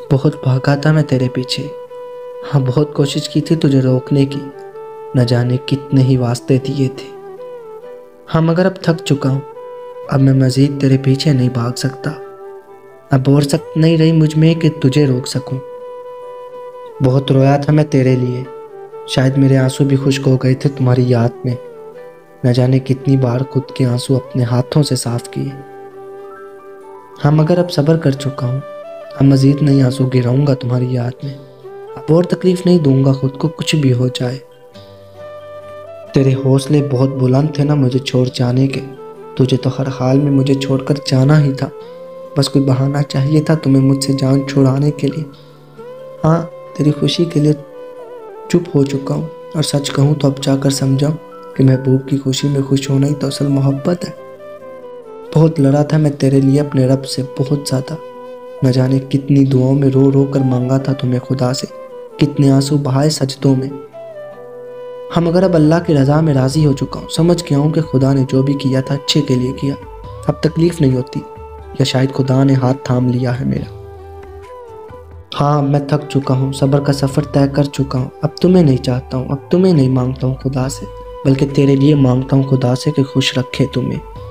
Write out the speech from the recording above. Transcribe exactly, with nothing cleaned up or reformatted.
बहुत भागा था मैं तेरे पीछे। हाँ, बहुत कोशिश की थी तुझे रोकने की, न जाने कितने ही वास्ते दिए थे। हाँ, मगर अब थक चुका हूँ। अब मैं मज़ीद तेरे पीछे नहीं भाग सकता। अब और सख्त नहीं रही मुझ में कि तुझे रोक सकूं। बहुत रोया था मैं तेरे लिए, शायद मेरे आंसू भी खुश्क हो गए थे तुम्हारी याद में। न जाने कितनी बार खुद के आंसू अपने हाथों से साफ किए। हाँ, मगर अब सब्र कर चुका हूँ। अब मज़ीद नहीं आंसू गिराऊंगा तुम्हारी याद में। अब और तकलीफ नहीं दूंगा खुद को, कुछ भी हो जाए। तेरे हौसले बहुत बुलंद थे ना मुझे छोड़ जाने के। तुझे तो हर हाल में मुझे छोड़कर जाना ही था। बस कोई बहाना चाहिए था तुम्हें मुझसे जान छुड़ाने के लिए। हाँ, तेरी खुशी के लिए चुप हो चुका हूँ, और सच कहूँ तो अब जाकर समझाऊँ कि महबूब की खुशी में खुश होना ही तो असल मोहब्बत है। बहुत लड़ा था मैं तेरे लिए अपने रब से, बहुत ज़्यादा। न जाने कितनी दुआओं में रो रो कर मांगा था तुम्हें खुदा से, कितने आंसू बहाए सजदों में। हम अगर अब अल्लाह की रज़ा में राज़ी हो चुका हूँ, समझ गया हूँ कि खुदा ने जो भी किया था अच्छे के लिए किया। अब तकलीफ़ नहीं होती, या शायद खुदा ने हाथ थाम लिया है मेरा। हाँ, मैं थक चुका हूँ, सब्र का सफ़र तय कर चुका हूँ। अब तुम्हें नहीं चाहता हूँ, अब तुम्हें नहीं मांगता हूँ खुदा से, बल्कि तेरे लिए मांगता हूँ खुदा से कि खुश रखे तुम्हें।